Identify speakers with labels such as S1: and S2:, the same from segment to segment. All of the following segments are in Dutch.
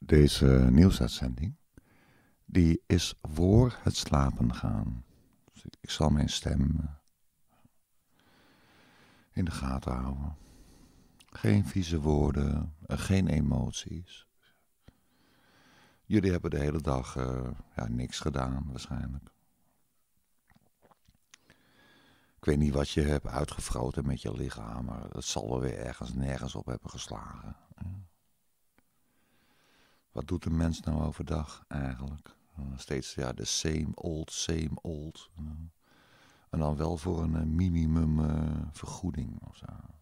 S1: Deze nieuwsuitzending die is voor het slapen gaan. Dus ik zal mijn stem in de gaten houden. Geen vieze woorden, geen emoties. Jullie hebben de hele dag niks gedaan waarschijnlijk. Ik weet niet wat je hebt uitgefroten met je lichaam, maar dat zal wel weer ergens nergens op hebben geslagen. Wat doet een mens nou overdag eigenlijk? Steeds de same old. En dan wel voor een minimum vergoeding of zo.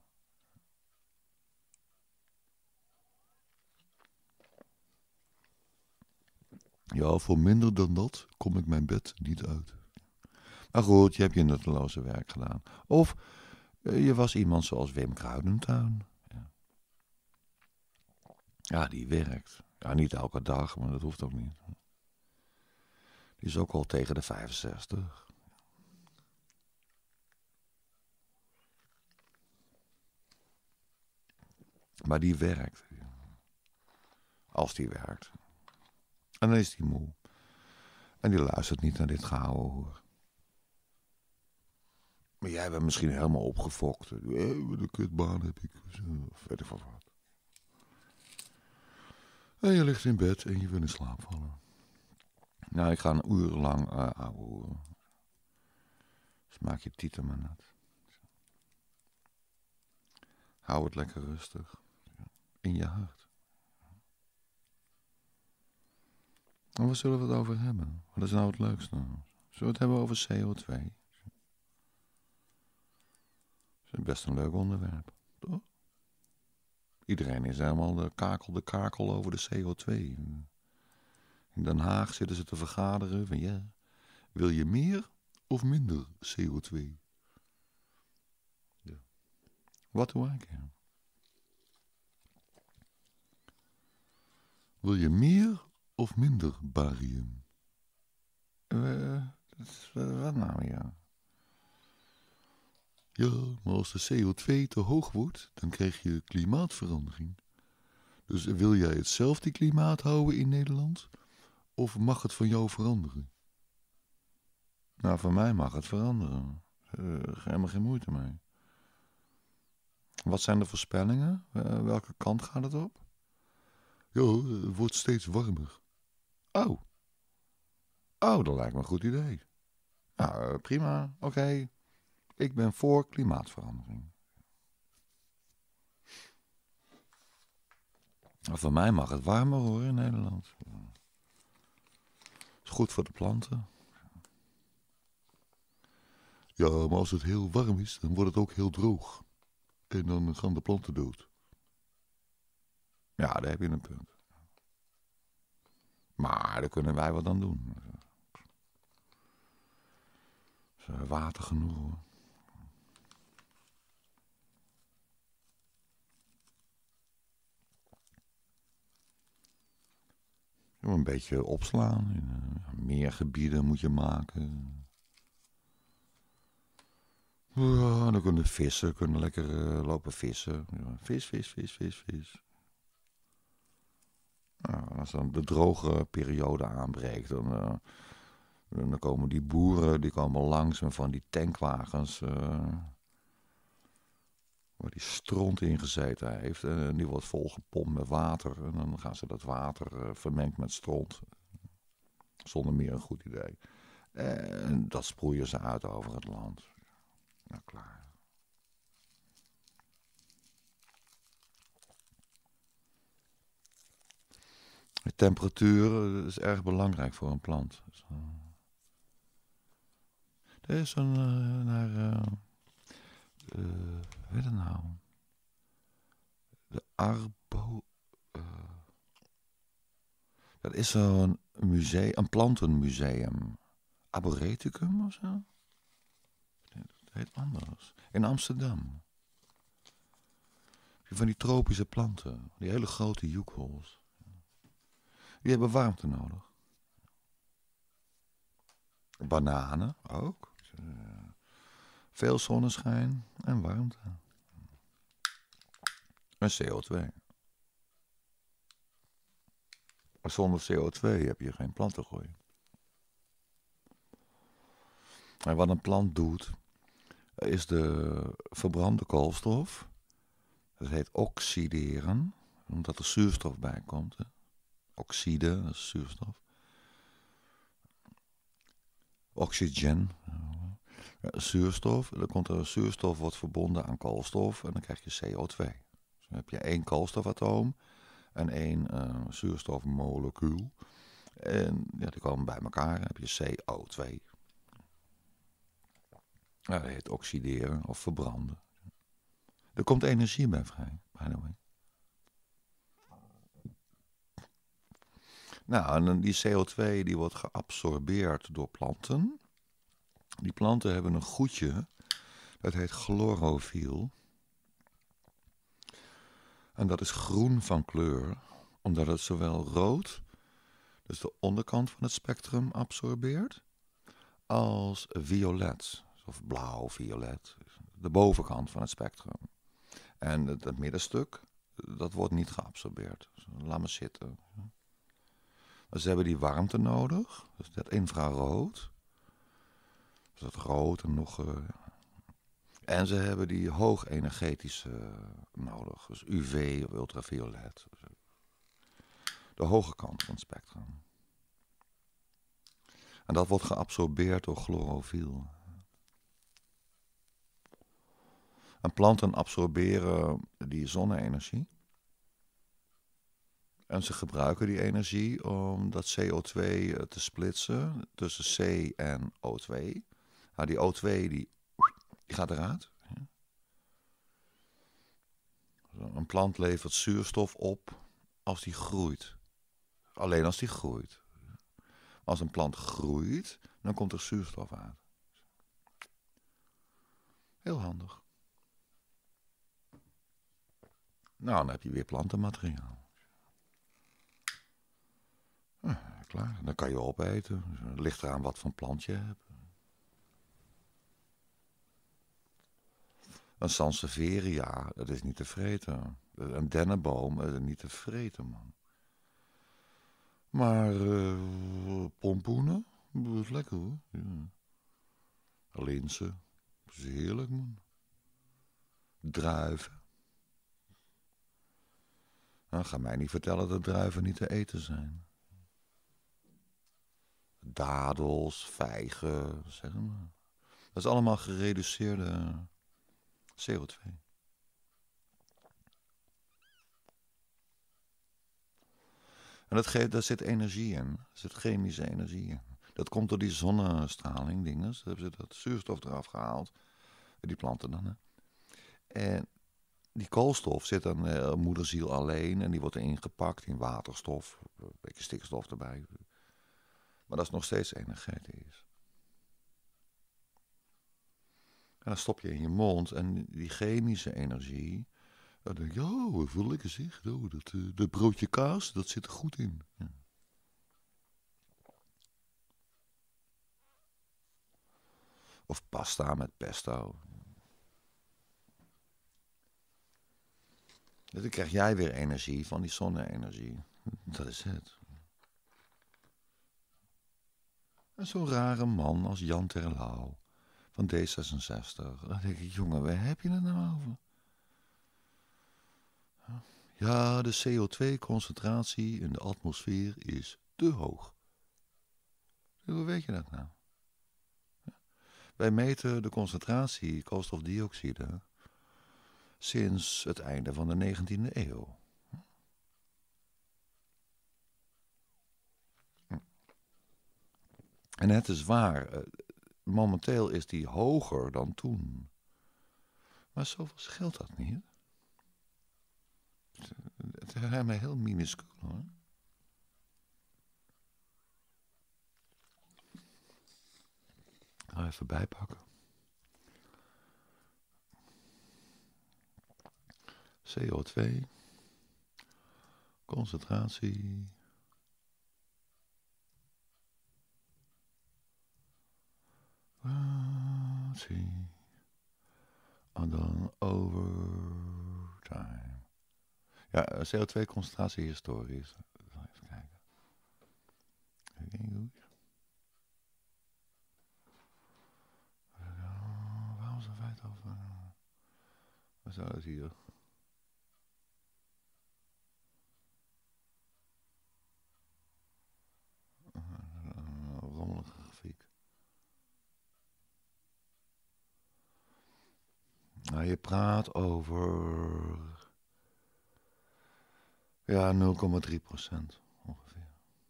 S1: Ja, voor minder dan dat kom ik mijn bed niet uit. Maar goed, je hebt je nutteloze werk gedaan. Of je was iemand zoals Wim Kruidentuin. Ja, die werkt. Ja, niet elke dag, maar dat hoeft ook niet. Die is ook al tegen de 65. Maar die werkt. Als die werkt. En dan is die moe. En die luistert niet naar dit gehouden hoor. Maar jij bent misschien helemaal opgefokt. Wat een kutbaan heb ik. Of weet ik wat. En je ligt in bed en je wil in slaap vallen. Nou, ik ga een uur lang ouwe horen. Dus maak je tieten maar nat. Hou het lekker rustig. In je hart. En waar zullen we het over hebben? Wat is nou het leukste? Zullen we het hebben over CO2? Dat is best een leuk onderwerp, toch? Iedereen is helemaal de kakel over de CO2. In Den Haag zitten ze te vergaderen van ja, wil je meer of minder CO2? Ja. Wat doe ik? Wil je meer of minder barium? Wat nou, ja? Ja, maar als de CO2 te hoog wordt, dan krijg je klimaatverandering. Dus wil jij hetzelfde klimaat houden in Nederland? Of mag het van jou veranderen? Nou, van mij mag het veranderen. Helemaal geen moeite mee. Wat zijn de voorspellingen? Welke kant gaat het op? Ja, het wordt steeds warmer. Oh, dat lijkt me een goed idee. Nou, prima, oké. Ik ben voor klimaatverandering. Maar voor mij mag het warmer hoor in Nederland. Is goed voor de planten. Ja, maar als het heel warm is, dan wordt het ook heel droog. En dan gaan de planten dood. Ja, daar heb je een punt. Maar daar kunnen wij wat aan doen. Is water genoeg hoor. Een beetje opslaan. Meer gebieden moet je maken. Ja, dan kunnen vissen, kunnen lekker lopen vissen. Ja, vis. Nou, als dan de droge periode aanbreekt, dan komen die boeren, die komen langs met van die tankwagens, waar die stront in gezeten heeft. En die wordt volgepompt met water. En dan gaan ze dat water vermengd met stront. Zonder meer een goed idee. En dat sproeien ze uit over het land. Nou, klaar. De temperatuur is erg belangrijk voor een plant. Er is weet het nou? De Arbo... dat is zo'n museum, een plantenmuseum. Arboreticum of zo? Nee, dat heet anders. In Amsterdam. Van die tropische planten. Die hele grote joekhols. Die hebben warmte nodig. Bananen ook. Veel zonneschijn en warmte. En CO2. Maar zonder CO2 heb je geen plantengroei. En wat een plant doet, is de verbrande koolstof. Dat heet oxideren, omdat er zuurstof bij komt. Hè. Oxide, dat is zuurstof. Oxygen, zuurstof. Dan komt er zuurstof wordt verbonden aan koolstof en dan krijg je CO2. Dus dan heb je 1 koolstofatoom en 1 zuurstofmolecuul. En ja, die komen bij elkaar, dan heb je CO2. Ja, dat heet oxideren of verbranden. Er komt energie bij vrij, by the way. Nou, en die CO2 die wordt geabsorbeerd door planten. Die planten hebben een goedje, dat heet chlorofiel. En dat is groen van kleur, omdat het zowel rood, dus de onderkant van het spectrum, absorbeert, als violet, of blauw-violet, de bovenkant van het spectrum. En het middenstuk, dat wordt niet geabsorbeerd. Dus laat maar zitten. Dus ze hebben die warmte nodig, dus dat infrarood. Dus dat rood en nog... en ze hebben die hoogenergetische nodig, dus UV of ultraviolet. De hoge kant van het spectrum. En dat wordt geabsorbeerd door chlorofiel. En planten absorberen die zonne-energie. En ze gebruiken die energie om dat CO2 te splitsen tussen C en O2. Nou, die O2 die gaat eruit. Een plant levert zuurstof op als die groeit. Alleen als die groeit. Als een plant groeit, dan komt er zuurstof uit. Heel handig. Nou, dan heb je weer plantenmateriaal. Klaar, dan kan je opeten. Het ligt eraan wat voor plant je hebt. Een Sansevieria, dat is niet te vreten. Een dennenboom, dat is niet te vreten, man. Maar pompoenen, dat is lekker hoor. Ja. Linzen, dat is heerlijk, man. Druiven. Nou, ga mij niet vertellen dat druiven niet te eten zijn. Dadels, vijgen, zeg maar. Dat is allemaal gereduceerde CO2. En daar zit energie in. Er zit chemische energie in. Dat komt door die zonnestraling, dinges. Daar hebben ze dat zuurstof eraf gehaald. Die planten dan, hè. En die koolstof zit aan moederziel alleen. En die wordt ingepakt in waterstof. Een beetje stikstof erbij. Maar dat is nog steeds energetisch. En dan stop je in je mond. En die chemische energie... Dan denk je, oh, wat voel lekker zeg. Oh, dat broodje kaas, dat zit er goed in. Ja. Of pasta met pesto. Dus dan krijg jij weer energie van die zonne-energie. Dat is het. En zo'n rare man als Jan Terlouw van D66. Dan denk ik, jongen, waar heb je het nou over? Ja, de CO2-concentratie in de atmosfeer is te hoog. Hoe weet je dat nou? Wij meten de concentratie koolstofdioxide sinds het einde van de 19e eeuw. En het is waar, momenteel is die hoger dan toen. Maar zoveel scheelt dat niet. Het is helemaal heel minuscuul, hoor. Ik ga even bijpakken. CO2, concentratie. En dan over time. Ja, CO2-concentratie historisch. Even kijken. Even kijken. Waarom is er feit over? Wat zou het hier? Rommelige grafiek. Nou, je praat over... Ja, 0,3% ongeveer.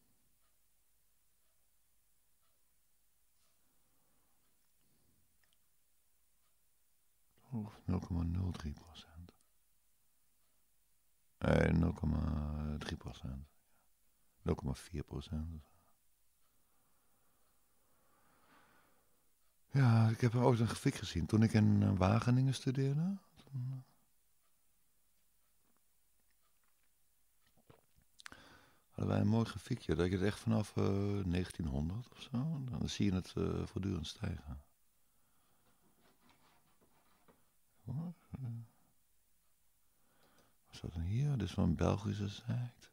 S1: Of 0,03%. Nee, 0,3%. 0,4%. Ja, ik heb er ooit een grafiek gezien toen ik in Wageningen studeerde. Hadden wij een mooi grafiekje, dat je het echt vanaf 1900 of zo, dan zie je het voortdurend stijgen. Wat is dat dan hier? Dit is van een Belgische site.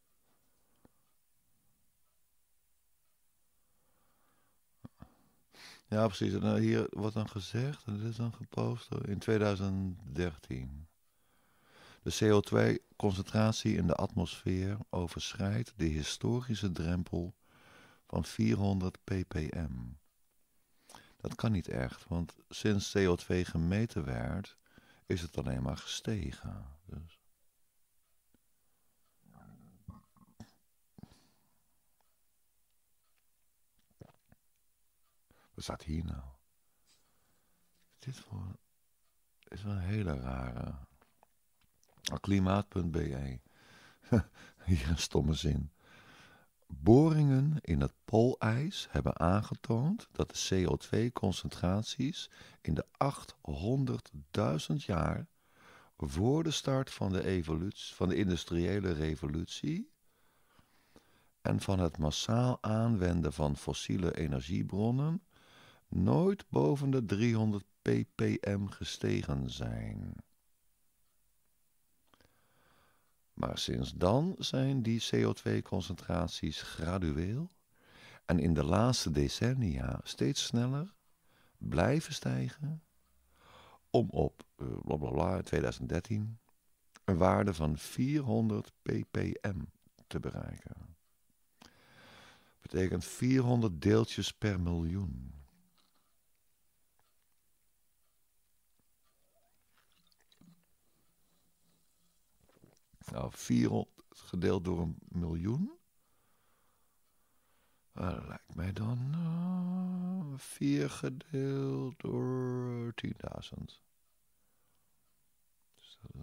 S1: Ja, precies. En hier wordt dan gezegd, en dit is dan gepost in 2013. De CO2-concentratie in de atmosfeer overschrijdt de historische drempel van 400 ppm. Dat kan niet echt, want sinds CO2 gemeten werd, is het alleen maar gestegen. Dus. Wat staat hier nou? Dit is wel een hele rare. Klimaat.be. Hier een stomme zin. Boringen in het poolijs hebben aangetoond dat de CO2-concentraties in de 800.000 jaar voor de start van de industriële revolutie en van het massaal aanwenden van fossiele energiebronnen nooit boven de 300 ppm gestegen zijn. Maar sinds dan zijn die CO2-concentraties gradueel en in de laatste decennia steeds sneller blijven stijgen om op blablabla 2013 een waarde van 400 ppm te bereiken. Betekent 400 deeltjes per miljoen. Nou, 400 gedeeld door een miljoen. Dat lijkt mij dan 4 gedeeld door 10.000. Dus dat is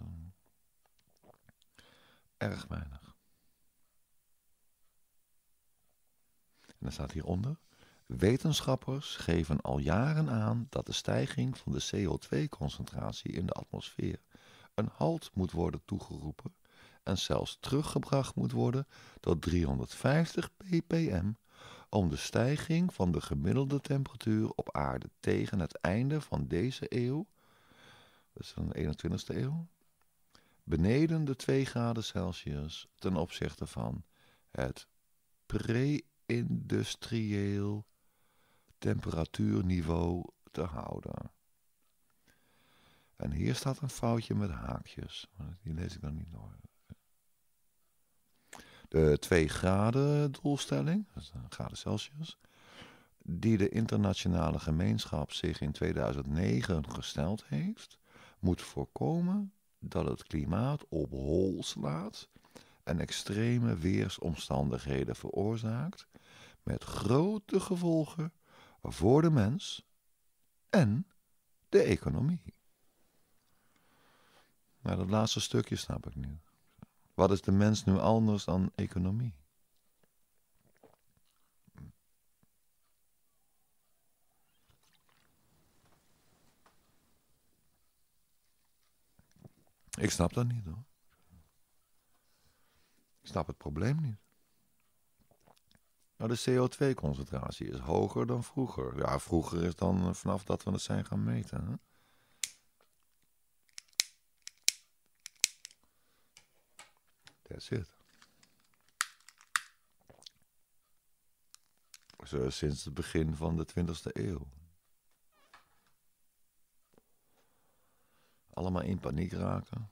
S1: erg weinig. En dan staat hieronder: wetenschappers geven al jaren aan dat de stijging van de CO2-concentratie in de atmosfeer een halt moet worden toegeroepen en zelfs teruggebracht moet worden tot 350 ppm om de stijging van de gemiddelde temperatuur op aarde tegen het einde van deze eeuw, dat is dan de 21ste eeuw, beneden de 2 graden Celsius ten opzichte van het pre-industrieel temperatuurniveau te houden. En hier staat een foutje met haakjes, maar die lees ik dan niet door. De 2 graden doelstelling, dat is een graden Celsius, die de internationale gemeenschap zich in 2009 gesteld heeft, moet voorkomen dat het klimaat op hol slaat en extreme weersomstandigheden veroorzaakt met grote gevolgen voor de mens en de economie. Maar dat laatste stukje snap ik niet. Wat is de mens nu anders dan economie? Ik snap dat niet, hoor. Ik snap het probleem niet. Nou, de CO2-concentratie is hoger dan vroeger. Ja, vroeger is dan vanaf dat we het zijn gaan meten. Hè? That's it. zo sinds het begin van de 20e eeuw. Allemaal in paniek raken.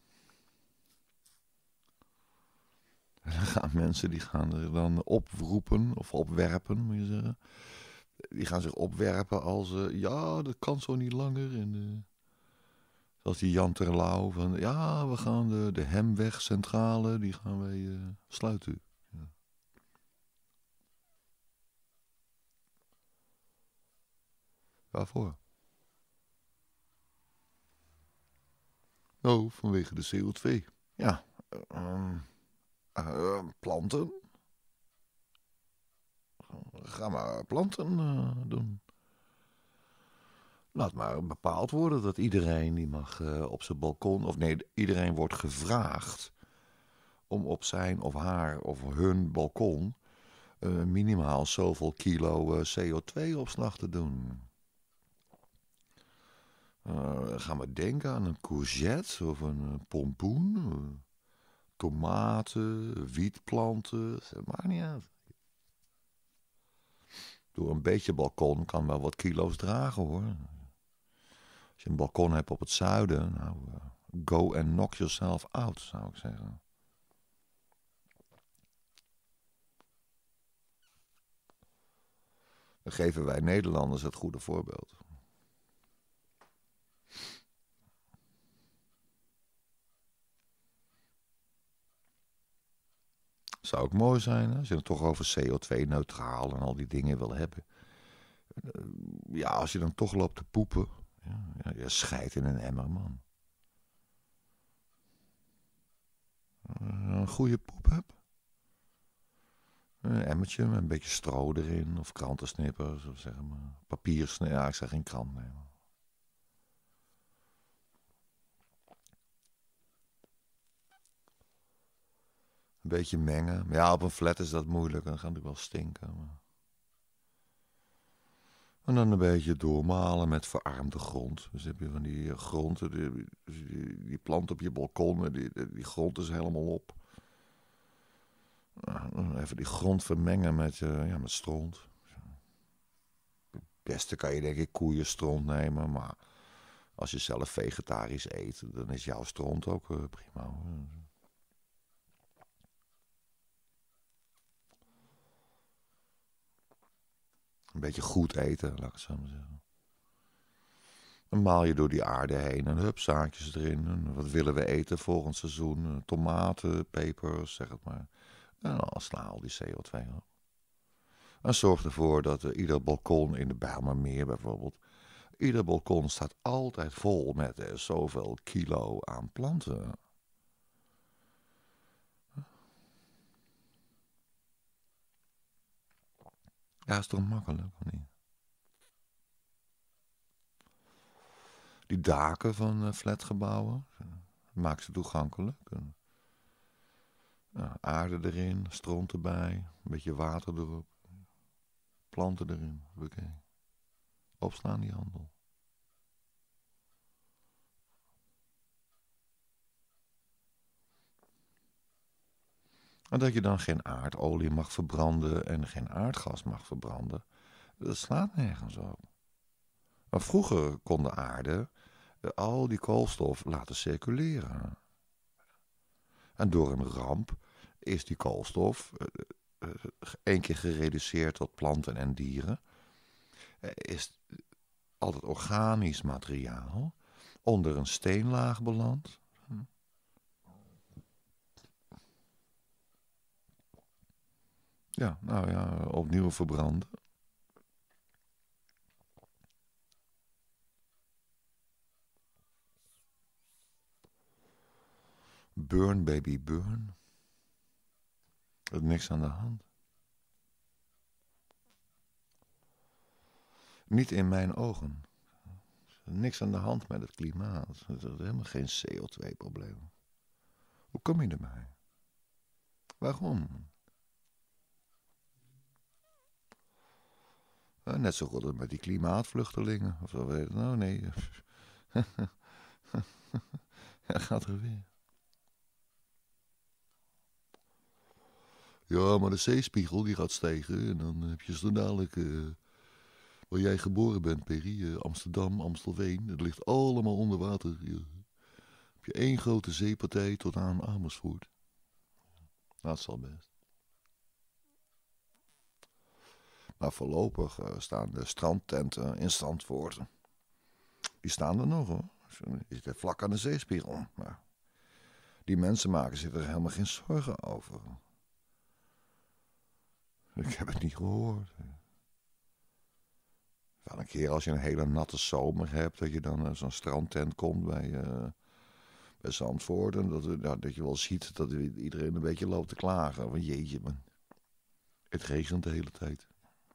S1: En dan gaan mensen, die gaan er dan oproepen, of opwerpen, moet je zeggen. Die gaan zich opwerpen als, ja, dat kan zo niet langer. En, zoals die Jan Terlouw, van, ja, we gaan de Hemwegcentrale, die gaan wij sluiten. Ja. Waarvoor? Oh, vanwege de CO2. Ja, planten. Ga maar planten doen. Laat maar bepaald worden dat iedereen die mag op zijn balkon... Of nee, iedereen wordt gevraagd om op zijn of haar of hun balkon... minimaal zoveel kilo CO2-opslag te doen. Ga maar denken aan een courgette of een pompoen... tomaten, wietplanten, dat maakt niet uit. Door een beetje balkon kan wel wat kilo's dragen, hoor. Als je een balkon hebt op het zuiden, nou, go and knock yourself out, zou ik zeggen. Dan geven wij Nederlanders het goede voorbeeld. Zou ook mooi zijn, hè? Als je het toch over CO2-neutraal en al die dingen wil hebben. Ja, als je dan toch loopt te poepen. Ja, je scheidt in een emmer, man. Een goede poep hebt. Een emmertje met een beetje stro erin. Of krantensnippers, of zeg maar papiersnippers. Ja, ik zeg geen krant, nee. Een beetje mengen. Maar ja, op een flat is dat moeilijk. Dan gaat het wel stinken. Maar... En dan een beetje doormalen met verarmde grond. Dus heb je van die grond, die plant op je balkon, die grond is helemaal op. Even die grond vermengen met stront. Het beste kan je denk ik koeienstront nemen, maar als je zelf vegetarisch eet, dan is jouw stront ook prima. Een beetje goed eten, laat ik het zo maar zeggen. Dan maal je door die aarde heen en hup, zaadjes erin. En wat willen we eten volgend seizoen? Tomaten, pepers, zeg het maar. En dan sla al die CO2 op. En zorg ervoor dat ieder balkon in de Bijlmermeer bijvoorbeeld... Ieder balkon staat altijd vol met zoveel kilo aan planten. Ja, is toch makkelijk, of niet? Die daken van flatgebouwen, maak ze toegankelijk. Aarde erin, stront erbij, een beetje water erop. Planten erin, oké. Opslaan die handel. En dat je dan geen aardolie mag verbranden en geen aardgas mag verbranden, dat slaat nergens op. Maar vroeger kon de aarde al die koolstof laten circuleren. En door een ramp is die koolstof één keer gereduceerd tot planten en dieren. Is al het organisch materiaal onder een steenlaag beland. Ja, nou ja, opnieuw verbranden. Burn, baby, burn. Er is niks aan de hand. Niet in mijn ogen. Er is niks aan de hand met het klimaat. Er is helemaal geen CO2-probleem. Hoe kom je erbij? Waarom? Net zo goed als met die klimaatvluchtelingen. Of zo weet het nou, nee. Hij gaat er weer. Ja, maar de zeespiegel die gaat stijgen en dan heb je zo dadelijk, waar jij geboren bent, Perry, Amsterdam, Amstelveen, het ligt allemaal onder water. Heb je één grote zeepartij tot aan Amersfoort. Dat is al best. Maar voorlopig staan de strandtenten in Zandvoort. Die staan er nog hoor. Je zit vlak aan de zeespiegel. Maar die mensen maken zich er helemaal geen zorgen over. Ik heb het niet gehoord. Wel een keer als je een hele natte zomer hebt, dat je dan zo'n strandtent komt bij Zandvoort. En dat je wel ziet dat iedereen een beetje loopt te klagen. Van jeetje man, het regent de hele tijd.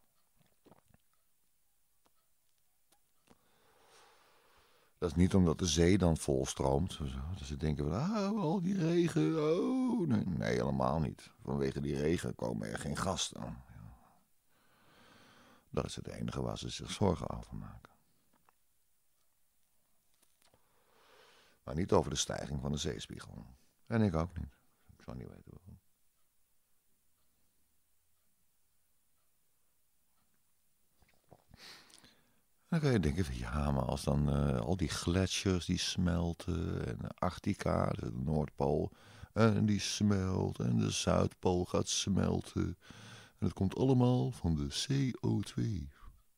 S1: Dat is niet omdat de zee dan volstroomt. Dat ze denken van, al die regen. Oh, nee, helemaal niet. Vanwege die regen komen er geen gasten. Dat is het enige waar ze zich zorgen over maken. Maar niet over de stijging van de zeespiegel. En ik ook niet. Ik zou niet weten waarom. Dan kan je denken van ja, maar als dan al die gletsjers die smelten en de Arctica, de Noordpool, en die smelt en de Zuidpool gaat smelten. En het komt allemaal van de CO2.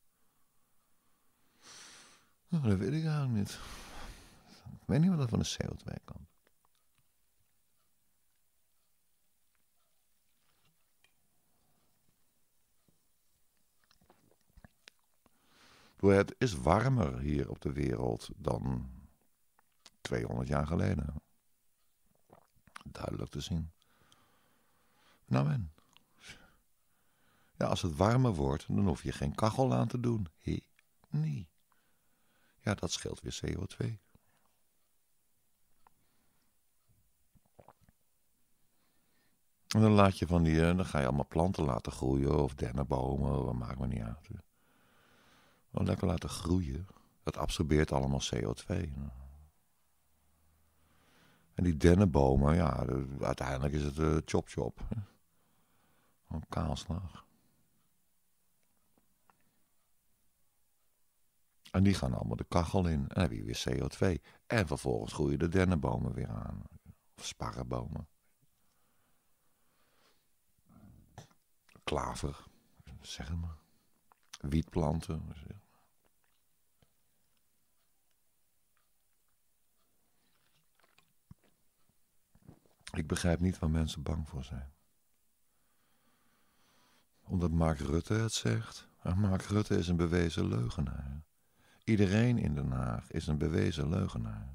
S1: Nou, dat weet ik eigenlijk niet. Ik weet niet wat dat van de CO2 komt. Het is warmer hier op de wereld dan 200 jaar geleden. Duidelijk te zien. Nou en? Ja, als het warmer wordt, dan hoef je geen kachel aan te doen. Nee. Ja, dat scheelt weer CO2. En dan laat je dan ga je allemaal planten laten groeien of dennenbomen, dat maakt me niet uit. Gewoon lekker laten groeien. Dat absorbeert allemaal CO2. En die dennenbomen, ja, uiteindelijk is het chop-chop. Een kaalslag. En die gaan allemaal de kachel in. En dan heb je weer CO2. En vervolgens groeien de dennenbomen weer aan. Of sparrenbomen. Klaver. Zeg het maar. Wietplanten. Ik begrijp niet waar mensen bang voor zijn. Omdat Mark Rutte het zegt. En Mark Rutte is een bewezen leugenaar. Iedereen in Den Haag is een bewezen leugenaar.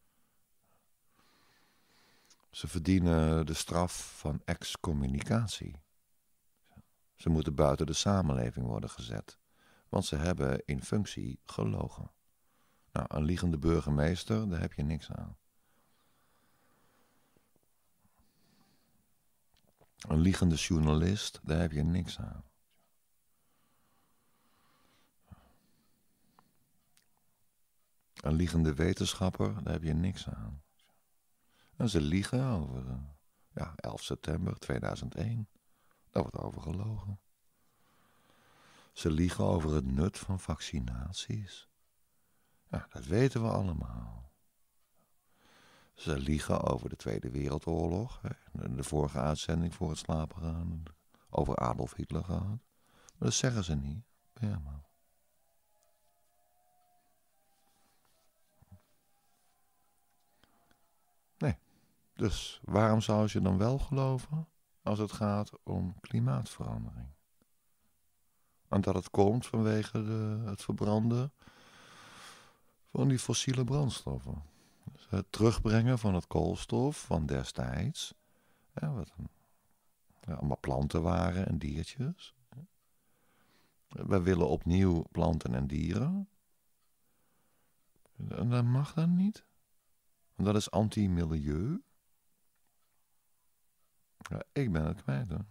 S1: Ze verdienen de straf van excommunicatie. Ze moeten buiten de samenleving worden gezet. Want ze hebben in functie gelogen. Nou, een liegende burgemeester, daar heb je niks aan. Een liegende journalist, daar heb je niks aan. Een liegende wetenschapper, daar heb je niks aan. En ze liegen over 11 september 2001. Daar wordt over gelogen. Ze liegen over het nut van vaccinaties. Ja, dat weten we allemaal. Ze liegen over de Tweede Wereldoorlog. De vorige uitzending voor het slapen gaan. Over Adolf Hitler gehad. Maar dat zeggen ze niet. Ja, maar. Nee. Dus waarom zou je dan wel geloven als het gaat om klimaatverandering? En dat het komt vanwege het verbranden van die fossiele brandstoffen. Dus het terugbrengen van het koolstof van destijds. Wat allemaal planten waren en diertjes. Wij willen opnieuw planten en dieren. En dat mag dan niet. Want dat is anti-milieu. Ja, ik ben het kwijt hoor.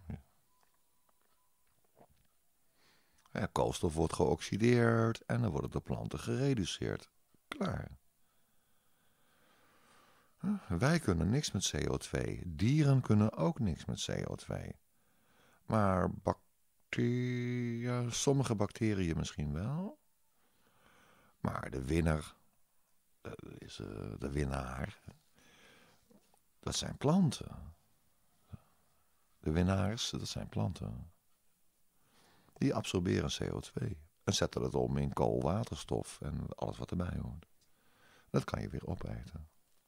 S1: Ja, koolstof wordt geoxideerd en dan worden de planten gereduceerd. Klaar. Wij kunnen niks met CO2. Dieren kunnen ook niks met CO2. Maar ja, sommige bacteriën misschien wel. Maar de winnaar, de winnaar, dat zijn planten. De winnaars, dat zijn planten. Die absorberen CO2 en zetten dat om in koolwaterstof en alles wat erbij hoort. Dat kan je weer opeten.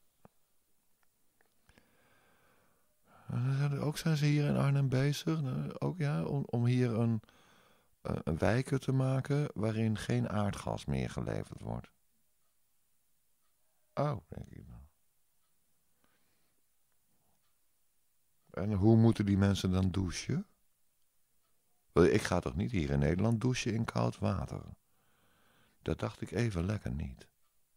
S1: Ook zijn ze hier in Arnhem bezig, ook ja, om hier een wijken te maken waarin geen aardgas meer geleverd wordt. Oh, denk ik dan. En hoe moeten die mensen dan douchen? Ik ga toch niet hier in Nederland douchen in koud water? Dat dacht ik even lekker niet.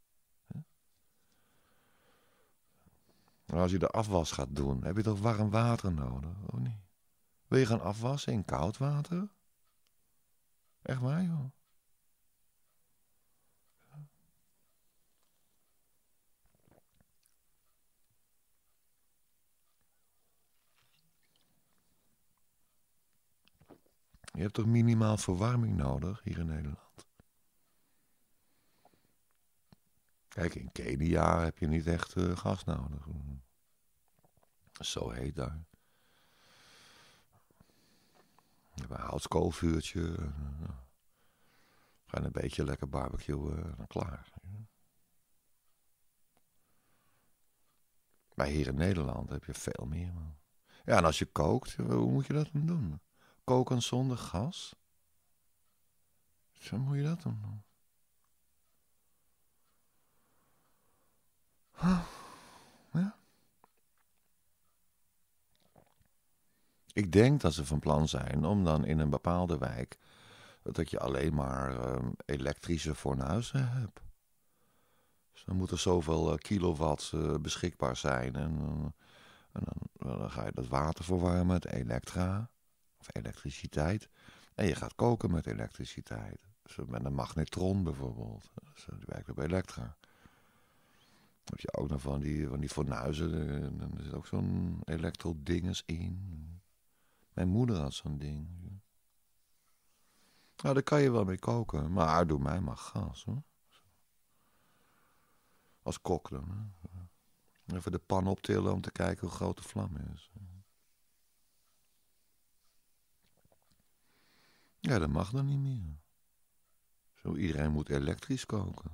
S1: Maar als je de afwas gaat doen, heb je toch warm water nodig, of niet? Wil je gaan afwassen in koud water? Echt waar, joh? Je hebt toch minimaal verwarming nodig hier in Nederland? Kijk, in Kenia heb je niet echt gas nodig. Zo heet daar. Je hebt een houtskoolvuurtje. Ga een beetje lekker barbecuen, dan klaar. Maar hier in Nederland heb je veel meer, man. Ja, en als je kookt, hoe moet je dat dan doen? Koken zonder gas? Zo moet je dat dan doen? Ja. Ik denk dat ze van plan zijn om dan in een bepaalde wijk dat je alleen maar elektrische fornuizen hebt. Dus dan moet er zoveel kilowatt beschikbaar zijn. En dan ga je dat water verwarmen met elektra of elektriciteit. En je gaat koken met elektriciteit. Dus met een magnetron bijvoorbeeld. Dus die werkt op elektra. Dan heb je ook nog van die fornuizen. Er zit ook zo'n elektrodinges in. Mijn moeder had zo'n ding. Nou, daar kan je wel mee koken. Maar doe mij maar gas, hoor. Als kok dan. Hè. Even de pan optillen om te kijken hoe groot de vlam is. Ja, dat mag dan niet meer. Zo, iedereen moet elektrisch koken.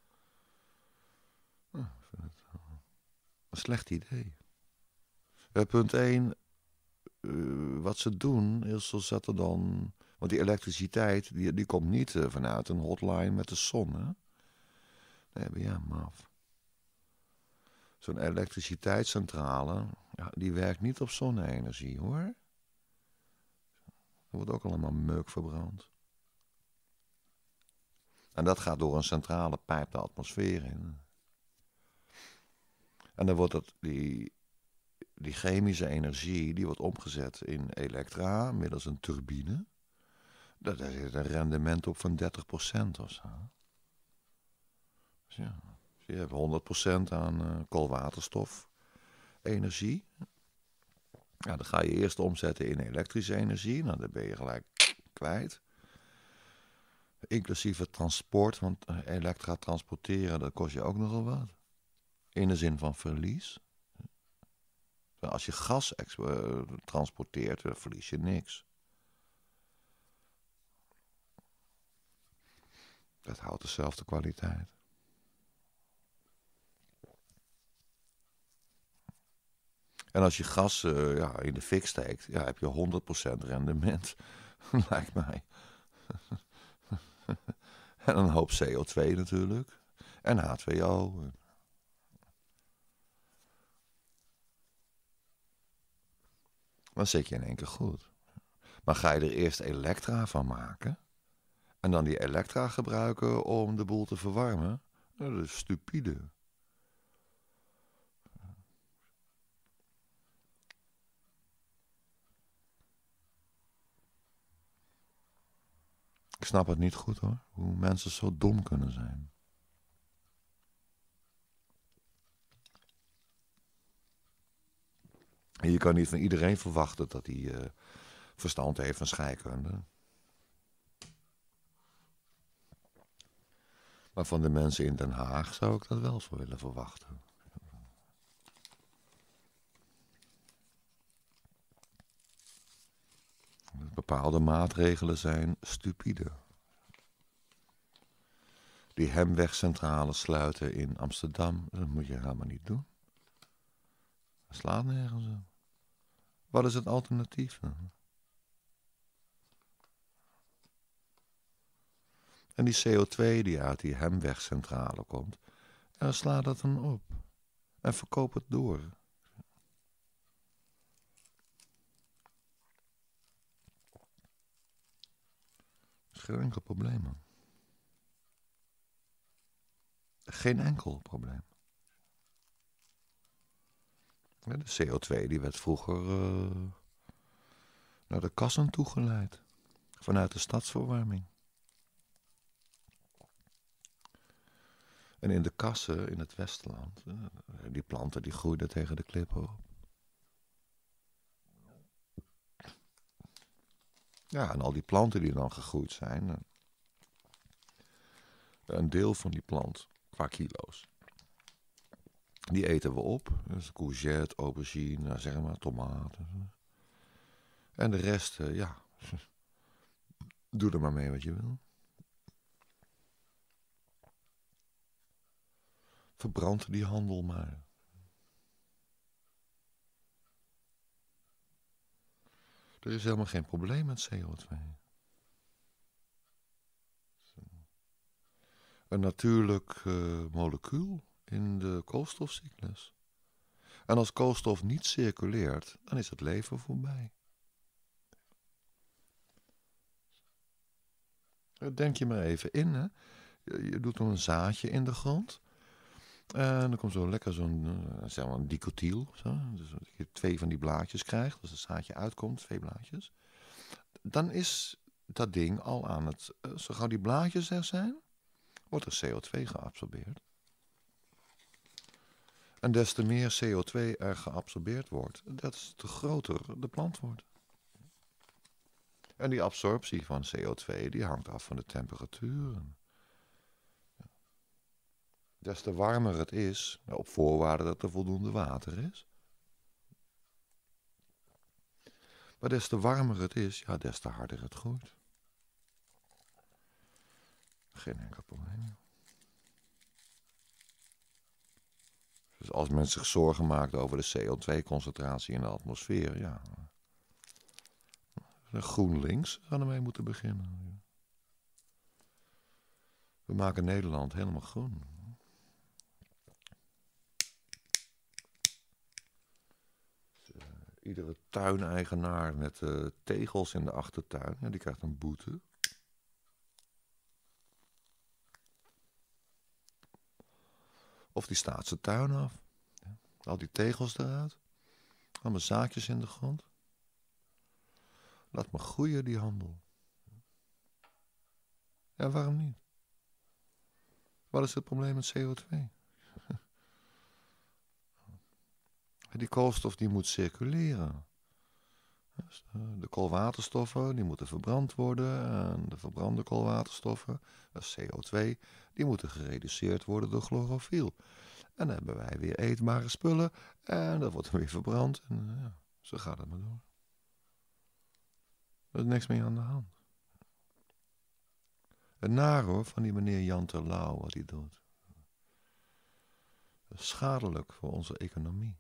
S1: Nou, ik vind het een slecht idee. Punt 1. Wat ze doen is ze zetten dan... Want die elektriciteit die komt niet vanuit een hotline met de zon. Hè? Nee, ben jij maf. Zo'n elektriciteitscentrale, ja, die werkt niet op zonne-energie, hoor. Er wordt ook allemaal meuk verbrand. En dat gaat door een centrale pijp de atmosfeer in. En dan wordt die chemische energie, die wordt omgezet in elektra middels een turbine. Daar zit een rendement op van 30% of zo. Dus ja, je hebt 100% aan koolwaterstof energie. Ja, dan ga je eerst omzetten in elektrische energie. Nou, dan ben je gelijk kwijt. Inclusief het transport, want elektra transporteren, dat kost je ook nogal wat. In de zin van verlies. Als je gas transporteert, dan verlies je niks. Dat houdt dezelfde kwaliteit. En als je gas in de fik steekt, ja, heb je 100% rendement. Lijkt mij. En een hoop CO2 natuurlijk. En H2O. Dan zit je in één keer goed. Maar ga je er eerst elektra van maken... en dan die elektra gebruiken om de boel te verwarmen... dat is stupide. Ik snap het niet goed, hoor. Hoe mensen zo dom kunnen zijn. En je kan niet van iedereen verwachten dat hij verstand heeft van scheikunde. Maar van de mensen in Den Haag zou ik dat wel zo willen verwachten. Bepaalde maatregelen zijn stupide. Die hemwegcentrale sluiten in Amsterdam, dat moet je helemaal niet doen. Dat slaat nergens op. Wat is het alternatief dan? En die CO2 die uit die hemwegcentrale komt, en sla dat dan op. En verkoop het door. Dat is geen enkel probleem, man. Geen enkel probleem. Ja, de CO2 die werd vroeger naar de kassen toegeleid. Vanuit de stadsverwarming. En in de kassen in het Westerland, die planten die groeiden tegen de klippen op. Ja, en al die planten die dan gegroeid zijn, een deel van die plant, qua kilo's, die eten we op. Dus courgette, aubergine, zeg maar, tomaten. En de rest, ja, doe er maar mee wat je wil. Verbrand die handel maar. Er is helemaal geen probleem met CO2. Een natuurlijk molecuul in de koolstofcyclus. En als koolstof niet circuleert, dan is het leven voorbij. Denk je maar even in, hè. Je doet dan een zaadje in de grond. En dan komt zo lekker zeg maar een dicotyl. Zo. Dus dat je 2 van die blaadjes krijgt. Als het zaadje uitkomt, 2 blaadjes. Dan is dat ding al aan het... zo gauw die blaadjes er zijn, wordt er CO2 geabsorbeerd. En des te meer CO2 er geabsorbeerd wordt, des te groter de plant wordt. En die absorptie van CO2 die hangt af van de temperatuur. Des te warmer het is, op voorwaarde dat er voldoende water is. Maar des te warmer het is, ja, des te harder het groeit. Geen enkel probleem. Dus als men zich zorgen maakt over de CO2-concentratie in de atmosfeer, ja. GroenLinks zou ermee moeten beginnen. We maken Nederland helemaal groen. Iedere tuineigenaar met tegels in de achtertuin, die krijgt een boete. Of die staat zijn tuin af. Al die tegels eruit. Allemaal zaadjes in de grond. Laat maar groeien die handel. Ja, waarom niet? Wat is het probleem met CO2? Die koolstof die moet circuleren. Dus de koolwaterstoffen die moeten verbrand worden. En de verbrande koolwaterstoffen, dat is CO2, die moeten gereduceerd worden door chlorofiel. En dan hebben wij weer eetbare spullen. En dat wordt weer verbrand. En ja, zo gaat het maar door. Er is niks meer aan de hand. Het naar hoor, van die meneer Jan Terlouw, wat hij doet. Dat is schadelijk voor onze economie.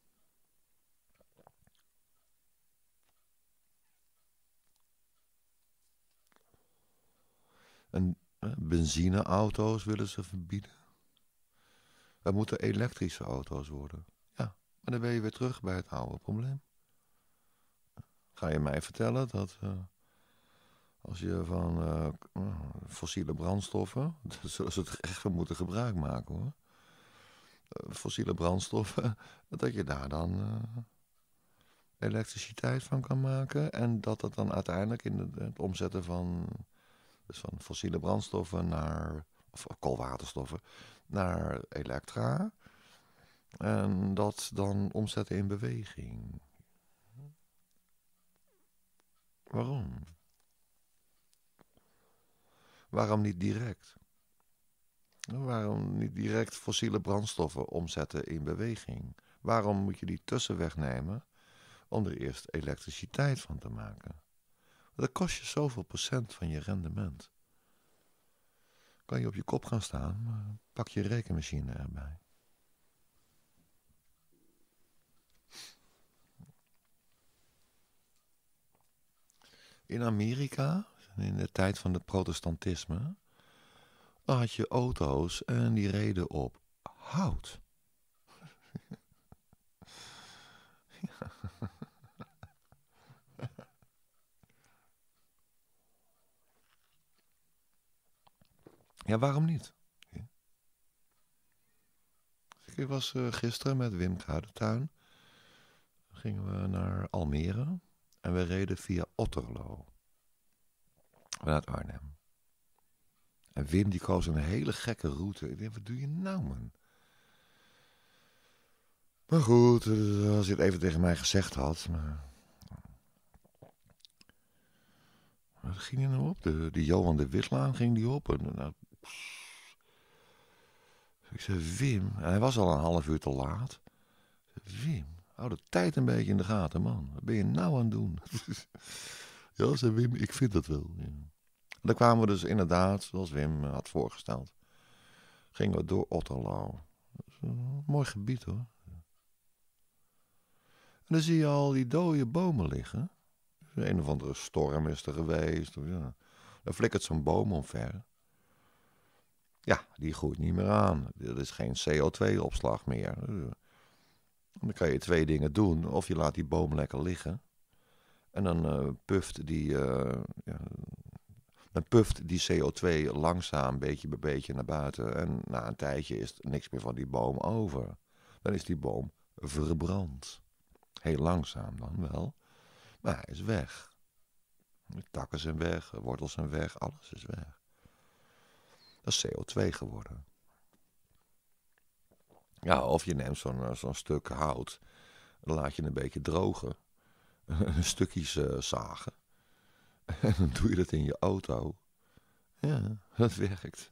S1: En benzineauto's willen ze verbieden. Er moeten elektrische auto's worden. Ja, maar dan ben je weer terug bij het oude probleem. Ga je mij vertellen dat als je van fossiele brandstoffen, dat zullen ze er echt van moeten gebruik maken hoor. Fossiele brandstoffen, dat je daar dan elektriciteit van kan maken. En dat het dan uiteindelijk in het omzetten van fossiele brandstoffen naar, of koolwaterstoffen, naar elektra. En dat dan omzetten in beweging. Waarom? Waarom niet direct? Waarom niet direct fossiele brandstoffen omzetten in beweging? Waarom moet je die tussenweg nemen om er eerst elektriciteit van te maken? Dat kost je zoveel procent van je rendement. Kan je op je kop gaan staan, maar pak je rekenmachine erbij. In Amerika, in de tijd van het protestantisme, had je auto's en die reden op hout. Ja, waarom niet? Ik was gisteren met Wim Kruidentuin. Gingen we naar Almere en we reden via Otterlo. Vanuit Arnhem. En Wim die koos een hele gekke route. Ik denk, wat doe je nou, man? Maar goed, als hij het even tegen mij gezegd had. Maar wat ging hij nou op? De Johan de Witlaan ging die op. En, nou, ik zei, Wim. En hij was al een half uur te laat. Wim, hou de tijd een beetje in de gaten, man. Wat ben je nou aan het doen? Ja, zei Wim, ik vind dat wel. Ja. En dan kwamen we dus inderdaad, zoals Wim had voorgesteld, gingen we door Otterlo. Dat is een mooi gebied, hoor. En dan zie je al die dode bomen liggen. Een of andere storm is er geweest. Of ja. Dan flikkert zo'n boom omver. Ja, die groeit niet meer aan. Dat is geen CO2-opslag meer. Dan kan je twee dingen doen. Of je laat die boom lekker liggen. En dan puft die CO2 langzaam, beetje bij beetje naar buiten. En na een tijdje is er niks meer van die boom over. Dan is die boom verbrand. Heel langzaam dan wel. Maar hij is weg. De takken zijn weg, de wortels zijn weg, alles is weg. Dat is CO2 geworden. Ja, of je neemt zo'n stuk hout. Dan laat je een beetje drogen. Stukjes zagen. En dan doe je dat in je auto. Ja, dat werkt.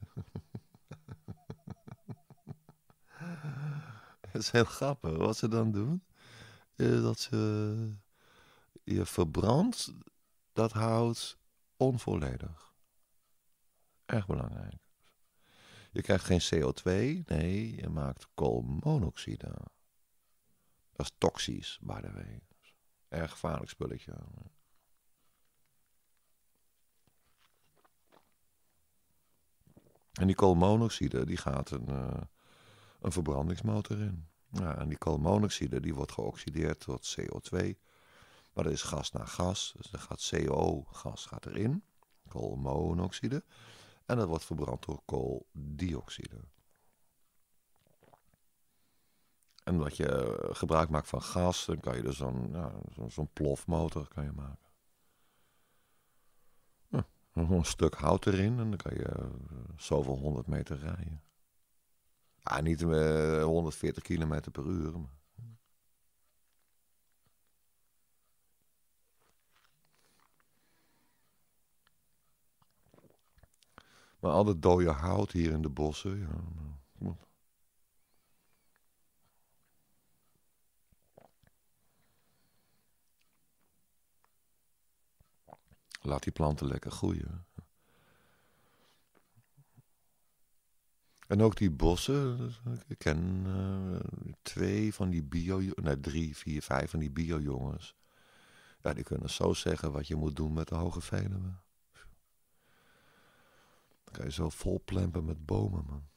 S1: Het is heel grappig. Wat ze dan doen, is dat je verbrandt dat hout onvolledig. Erg belangrijk. Je krijgt geen CO2, nee, je maakt koolmonoxide. Dat is toxisch, by the way. Erg gevaarlijk spulletje. En die koolmonoxide, die gaat een verbrandingsmotor in. Ja, en die koolmonoxide, die wordt geoxideerd tot CO2. Maar dat is gas naar gas. Dus dan gaat CO-gas erin. Koolmonoxide. En dat wordt verbrand door kooldioxide. En omdat je gebruik maakt van gas, dan kan je dus zo'n plofmotor kan je maken. Ja, een stuk hout erin en dan kan je zoveel 100 meter rijden. Ja, niet 140 kilometer per uur. Maar al dat dode hout hier in de bossen, ja. Laat die planten lekker groeien. En ook die bossen, ik ken 2 van die drie, 4, 5 van die bio-jongens. Ja, die kunnen zo zeggen wat je moet doen met de Hoge Veluwe. Dan kan je zo vol plempen met bomen, man.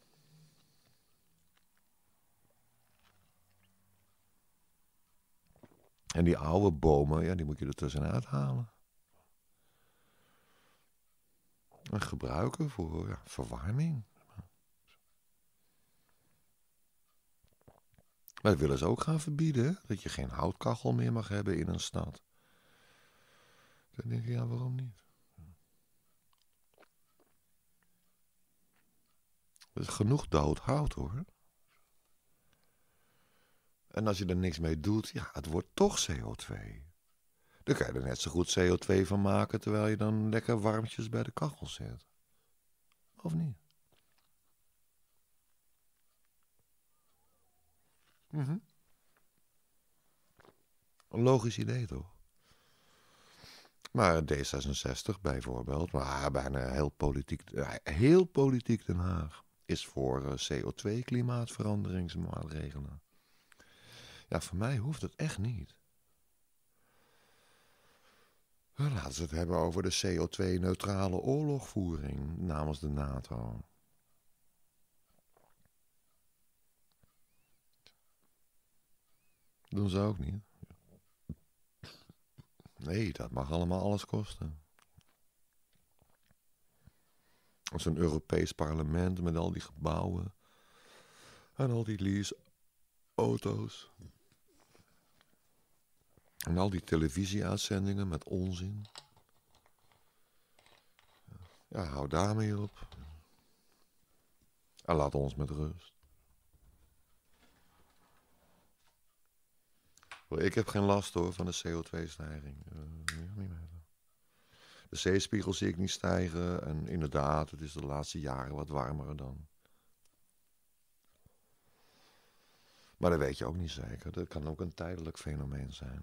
S1: En die oude bomen, ja, die moet je er tussenuit halen. En gebruiken voor verwarming. Maar dat willen ze ook gaan verbieden, hè? Dat je geen houtkachel meer mag hebben in een stad. Dan denk ik, ja, waarom niet? Er is genoeg dood hout, hoor. En als je er niks mee doet, ja, het wordt toch CO2. Dan kan je er net zo goed CO2 van maken, terwijl je dan lekker warmtjes bij de kachel zet. Of niet? Mhm. Een logisch idee, toch? Maar D66 bijvoorbeeld, maar bijna heel politiek Den Haag, is voor CO2-klimaatveranderingsmaatregelen. Ja, voor mij hoeft het echt niet. Laten we het hebben over de CO2-neutrale oorlogvoering namens de NATO. Doen ze ook niet. Nee, dat mag allemaal alles kosten. Zo'n Europees parlement met al die gebouwen en al die leaseauto's. En al die televisieuitzendingen met onzin. Ja, hou daarmee op. En laat ons met rust. Ik heb geen last hoor van de CO2-stijging. De zeespiegel zie ik niet stijgen. En inderdaad, het is de laatste jaren wat warmer dan. Maar dat weet je ook niet zeker. Dat kan ook een tijdelijk fenomeen zijn.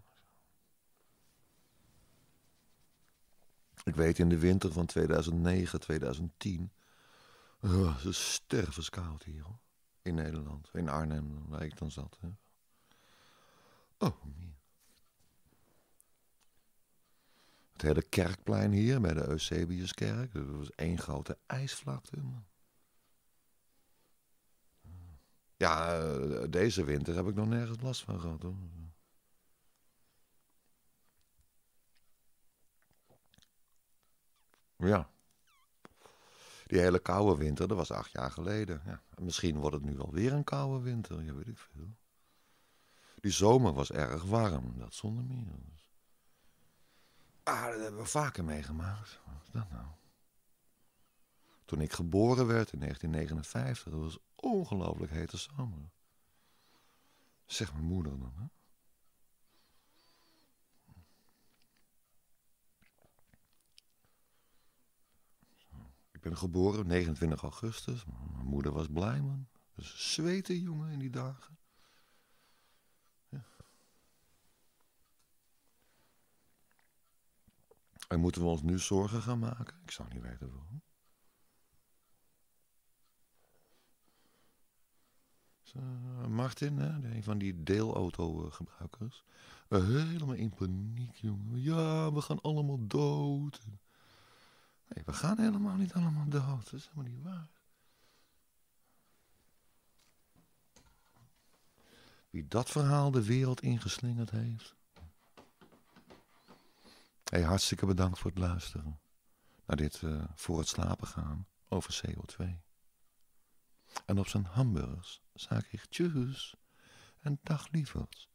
S1: Ik weet in de winter van 2009, 2010... het is stervenskoud hier hoor. In Nederland. In Arnhem, waar ik dan zat. Hè. Oh, het hele Kerkplein hier bij de Eusebiuskerk. Dat was één grote ijsvlakte. Ja, deze winter heb ik nog nergens last van gehad hoor. Ja. Die hele koude winter, dat was 8 jaar geleden. Ja, misschien wordt het nu wel weer een koude winter, ja weet ik veel. Die zomer was erg warm, dat zonder meer. Dat hebben we vaker meegemaakt. Wat is dat nou? Toen ik geboren werd in 1959, dat was ongelooflijk hete zomer. Zegt mijn moeder dan, hè? Ik ben geboren 29 augustus. Mijn moeder was blij, man. Dus zweten, jongen, in die dagen. Ja. En moeten we ons nu zorgen gaan maken? Ik zou niet weten waarom. Martin, hè, een van die deelautogebruikers. Helemaal in paniek, jongen. Ja, we gaan allemaal dood. Nee, we gaan helemaal niet allemaal dood. Dat is helemaal niet waar. Wie dat verhaal de wereld ingeslingerd heeft. Hey, hartstikke bedankt voor het luisteren. Naar dit voor het slapen gaan over CO2. En op zijn hamburgers zeg ik tjus en dag lieverds.